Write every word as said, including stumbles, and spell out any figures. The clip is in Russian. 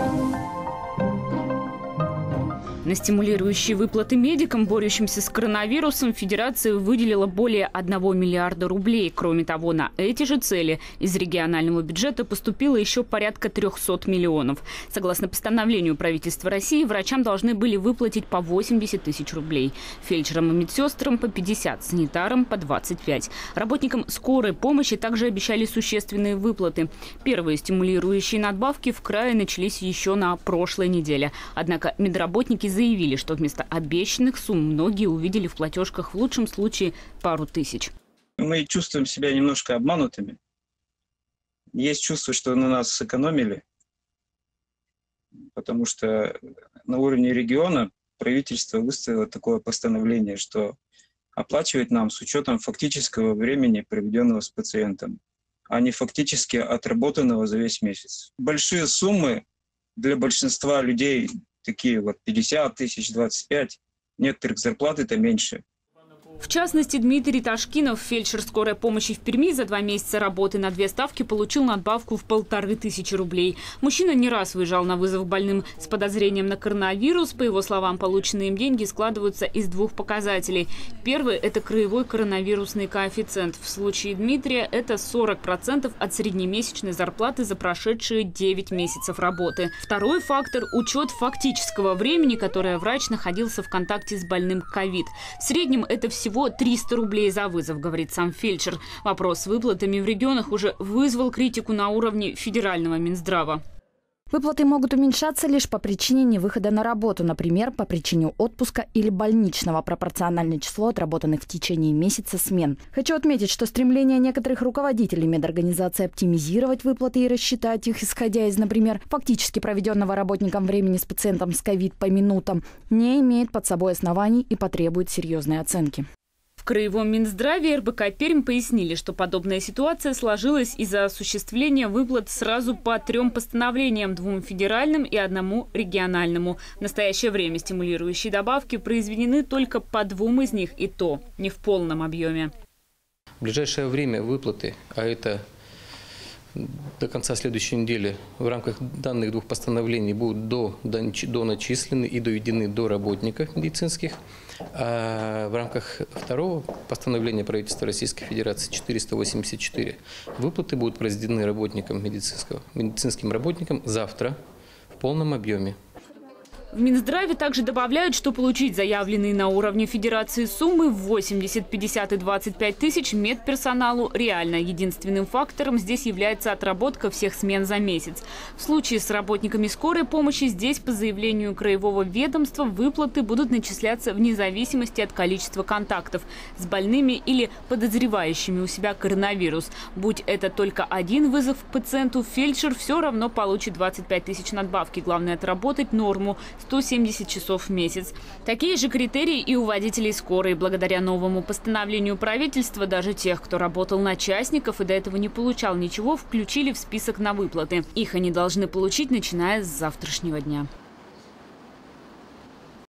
На стимулирующие выплаты медикам, борющимся с коронавирусом, Федерация выделила более одного миллиарда рублей. Кроме того, на эти же цели из регионального бюджета поступило еще порядка трёхсот миллионов. Согласно постановлению правительства России, врачам должны были выплатить по восемьдесят тысяч рублей. Фельдшерам и медсестрам по пятьдесят, санитарам по двадцать пять. Работникам скорой помощи также обещали существенные выплаты. Первые стимулирующие надбавки в крае начались еще на прошлой неделе. Однако медработники заявили, что вместо обещанных сумм многие увидели в платежках в лучшем случае пару тысяч. Мы чувствуем себя немножко обманутыми. Есть чувство, что на нас сэкономили, потому что на уровне региона правительство выставило такое постановление, что оплачивать нам с учетом фактического времени, проведенного с пациентом, а не фактически отработанного за весь месяц. Большие суммы для большинства людей, такие вот пятьдесят тысяч, двадцать пять, некоторых зарплаты-то меньше. В частности, Дмитрий Ташкинов, фельдшер скорой помощи в Перми, за два месяца работы на две ставки получил надбавку в полторы тысячи рублей. Мужчина не раз выезжал на вызов больным с подозрением на коронавирус. По его словам, полученные им деньги складываются из двух показателей. Первый – это краевой коронавирусный коэффициент. В случае Дмитрия это сорок процентов от среднемесячной зарплаты за прошедшие девять месяцев работы. Второй фактор – учет фактического времени, которое врач находился в контакте с больным ковид. В среднем это всего Всего триста рублей за вызов, говорит сам фельдшер. Вопрос с выплатами в регионах уже вызвал критику на уровне федерального Минздрава. Выплаты могут уменьшаться лишь по причине невыхода на работу, например, по причине отпуска или больничного, пропорциональное числу отработанных в течение месяца смен. Хочу отметить, что стремление некоторых руководителей медорганизации оптимизировать выплаты и рассчитать их, исходя из, например, фактически проведенного работником времени с пациентом с ковид по минутам, не имеет под собой оснований и потребует серьезной оценки. В Краевом Минздраве эр бэ ка Пермь пояснили, что подобная ситуация сложилась из-за осуществления выплат сразу по трем постановлениям – двум федеральным и одному региональному. В настоящее время стимулирующие добавки произведены только по двум из них, и то не в полном объеме. В ближайшее время выплаты, а это до конца следующей недели, в рамках данных двух постановлений будут до, до, до начислены и доведены до работников медицинских. А в рамках второго постановления правительства Российской Федерации четыреста восемьдесят четыре выплаты будут произведены работникам медицинского, медицинским работникам завтра в полном объеме. В Минздраве также добавляют, что получить заявленные на уровне федерации суммы в восемьдесят, пятьдесят и двадцать пять тысяч медперсоналу реально. Единственным фактором здесь является отработка всех смен за месяц. В случае с работниками скорой помощи здесь, по заявлению краевого ведомства, выплаты будут начисляться вне зависимости от количества контактов с больными или подозревающими у себя коронавирус. Будь это только один вызов к пациенту, фельдшер все равно получит двадцать пять тысяч надбавки. Главное – отработать норму – сто семьдесят часов в месяц. Такие же критерии и у водителей скорой. Благодаря новому постановлению правительства даже тех, кто работал на частников и до этого не получал ничего, включили в список на выплаты. Их они должны получить, начиная с завтрашнего дня.